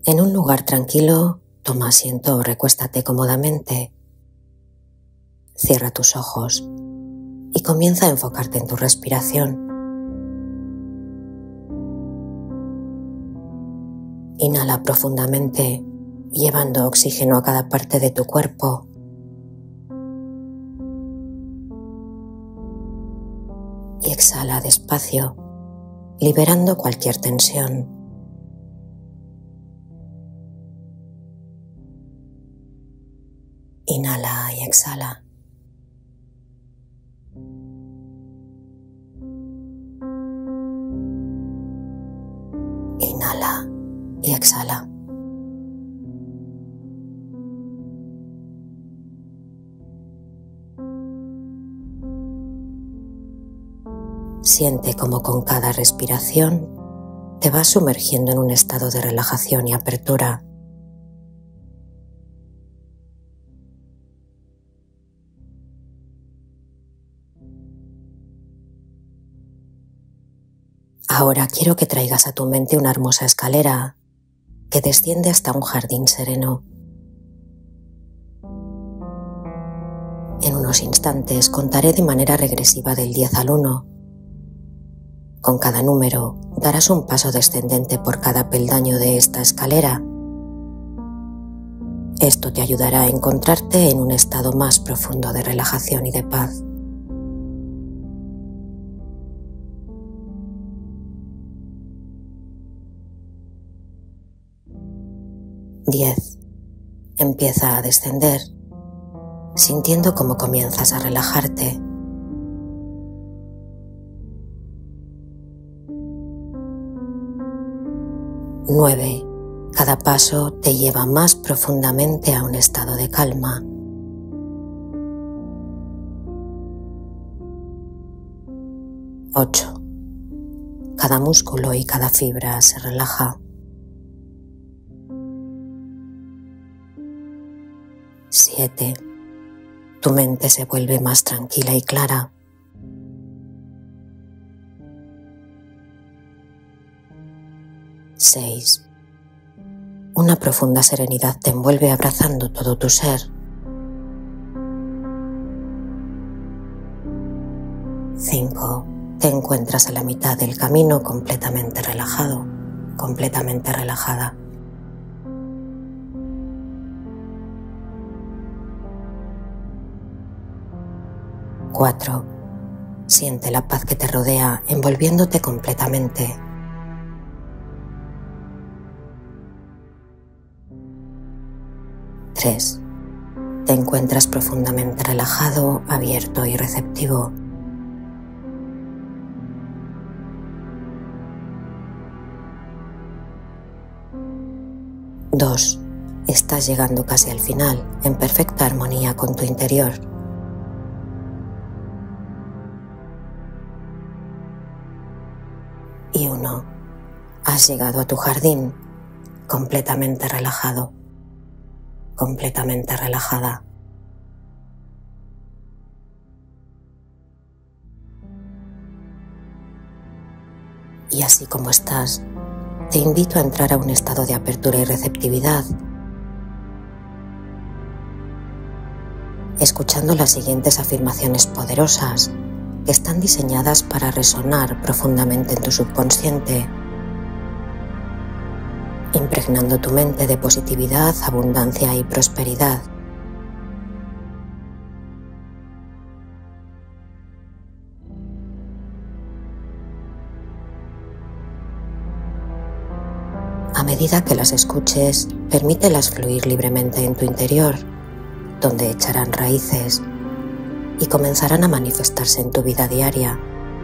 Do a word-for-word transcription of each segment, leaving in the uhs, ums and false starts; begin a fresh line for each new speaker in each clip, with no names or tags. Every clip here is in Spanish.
En un lugar tranquilo, toma asiento o recuéstate cómodamente. Cierra tus ojos y comienza a enfocarte en tu respiración. Inhala profundamente, llevando oxígeno a cada parte de tu cuerpo. Y exhala despacio, liberando cualquier tensión. Inhala y exhala. Inhala y exhala. Siente cómo con cada respiración te vas sumergiendo en un estado de relajación y apertura. Ahora quiero que traigas a tu mente una hermosa escalera que desciende hasta un jardín sereno. En unos instantes contaré de manera regresiva del diez al uno. Con cada número darás un paso descendente por cada peldaño de esta escalera. Esto te ayudará a encontrarte en un estado más profundo de relajación y de paz. diez. Empieza a descender, sintiendo cómo comienzas a relajarte. nueve. Cada paso te lleva más profundamente a un estado de calma. ocho. Cada músculo y cada fibra se relaja. siete. Tu mente se vuelve más tranquila y clara. seis. Una profunda serenidad te envuelve abrazando todo tu ser. cinco. Te encuentras a la mitad del camino completamente relajado, completamente relajada. cuatro. Siente la paz que te rodea envolviéndote completamente. tres. Te encuentras profundamente relajado, abierto y receptivo. dos. Estás llegando casi al final, en perfecta armonía con tu interior. Y uno. Has llegado a tu jardín, completamente relajado, completamente relajada. Y así como estás, te invito a entrar a un estado de apertura y receptividad, escuchando las siguientes afirmaciones poderosas que están diseñadas para resonar profundamente en tu subconsciente, impregnando tu mente de positividad, abundancia y prosperidad. A medida que las escuches, permítelas fluir libremente en tu interior, donde echarán raíces y comenzarán a manifestarse en tu vida diaria.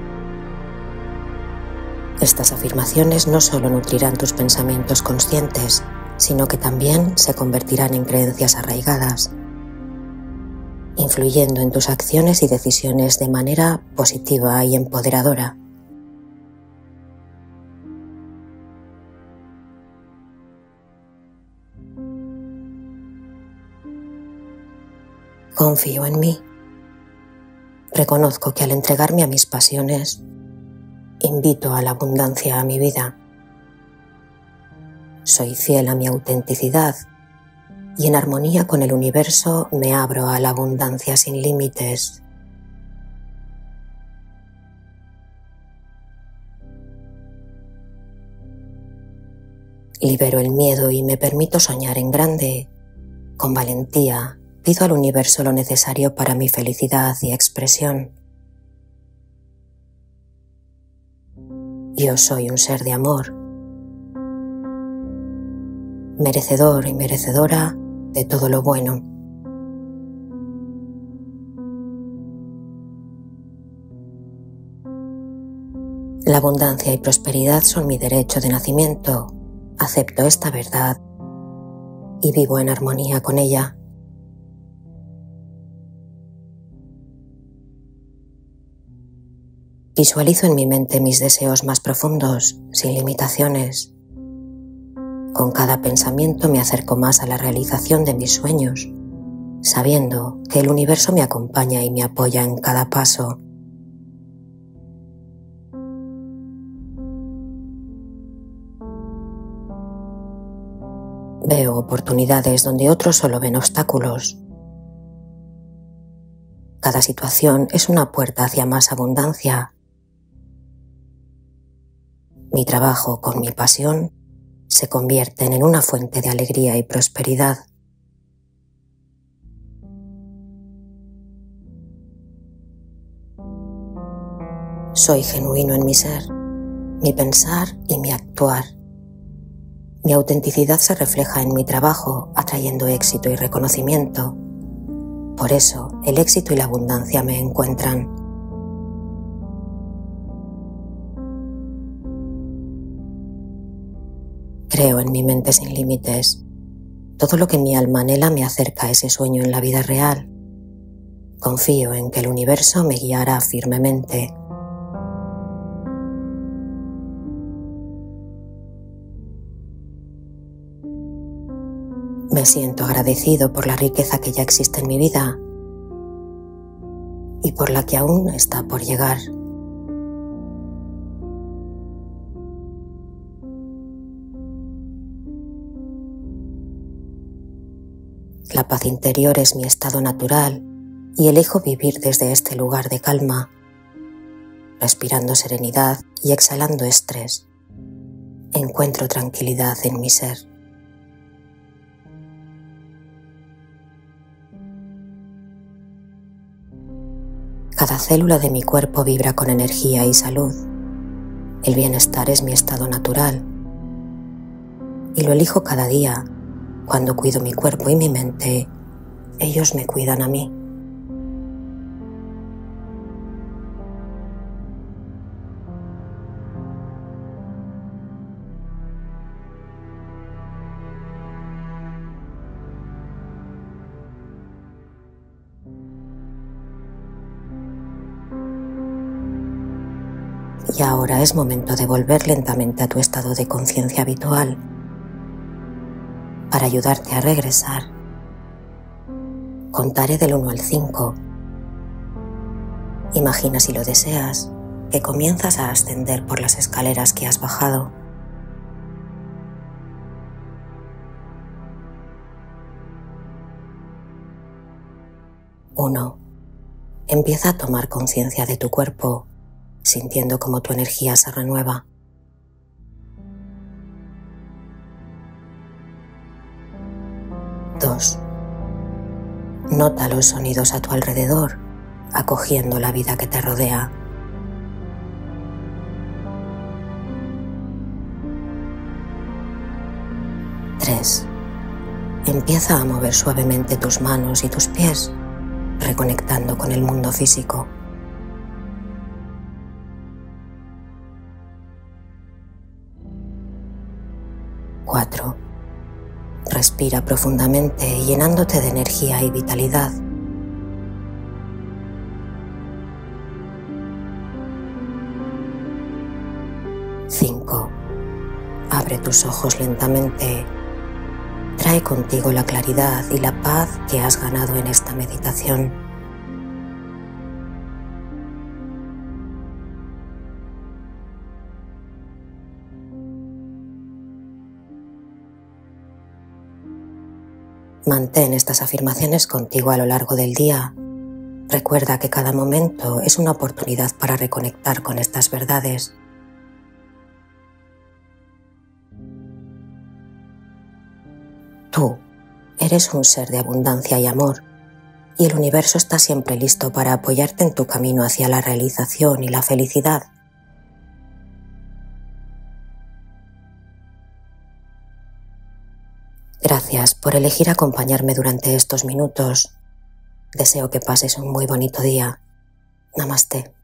Estas afirmaciones no solo nutrirán tus pensamientos conscientes, sino que también se convertirán en creencias arraigadas, influyendo en tus acciones y decisiones de manera positiva y empoderadora. Confío en mí. Reconozco que al entregarme a mis pasiones, invito a la abundancia a mi vida. Soy fiel a mi autenticidad y en armonía con el universo me abro a la abundancia sin límites. Libero el miedo y me permito soñar en grande. Con valentía pido al universo lo necesario para mi felicidad y expresión. Yo soy un ser de amor, merecedor y merecedora de todo lo bueno. La abundancia y prosperidad son mi derecho de nacimiento. Acepto esta verdad y vivo en armonía con ella. Visualizo en mi mente mis deseos más profundos, sin limitaciones. Con cada pensamiento me acerco más a la realización de mis sueños, sabiendo que el universo me acompaña y me apoya en cada paso. Veo oportunidades donde otros solo ven obstáculos. Cada situación es una puerta hacia más abundancia. Mi trabajo con mi pasión se convierten en una fuente de alegría y prosperidad. Soy genuino en mi ser, mi pensar y mi actuar. Mi autenticidad se refleja en mi trabajo, atrayendo éxito y reconocimiento. Por eso, el éxito y la abundancia me encuentran. Creo en mi mente sin límites. Todo lo que mi alma anhela me acerca a ese sueño en la vida real. Confío en que el universo me guiará firmemente. Me siento agradecido por la riqueza que ya existe en mi vida y por la que aún está por llegar. La paz interior es mi estado natural y elijo vivir desde este lugar de calma, respirando serenidad y exhalando estrés. Encuentro tranquilidad en mi ser. Cada célula de mi cuerpo vibra con energía y salud. El bienestar es mi estado natural y lo elijo cada día. Cuando cuido mi cuerpo y mi mente, ellos me cuidan a mí. Y ahora es momento de volver lentamente a tu estado de conciencia habitual. Para ayudarte a regresar, contaré del uno al cinco. Imagina, si lo deseas, que comienzas a ascender por las escaleras que has bajado. uno. Empieza a tomar conciencia de tu cuerpo, sintiendo cómo tu energía se renueva. dos. Nota los sonidos a tu alrededor, acogiendo la vida que te rodea. tres. Empieza a mover suavemente tus manos y tus pies, reconectando con el mundo físico. cuatro. Respira profundamente, llenándote de energía y vitalidad. cinco. Abre tus ojos lentamente. Trae contigo la claridad y la paz que has ganado en esta meditación. Mantén estas afirmaciones contigo a lo largo del día. Recuerda que cada momento es una oportunidad para reconectar con estas verdades. Tú eres un ser de abundancia y amor, y el universo está siempre listo para apoyarte en tu camino hacia la realización y la felicidad. Gracias por elegir acompañarme durante estos minutos. Deseo que pases un muy bonito día. Namaste.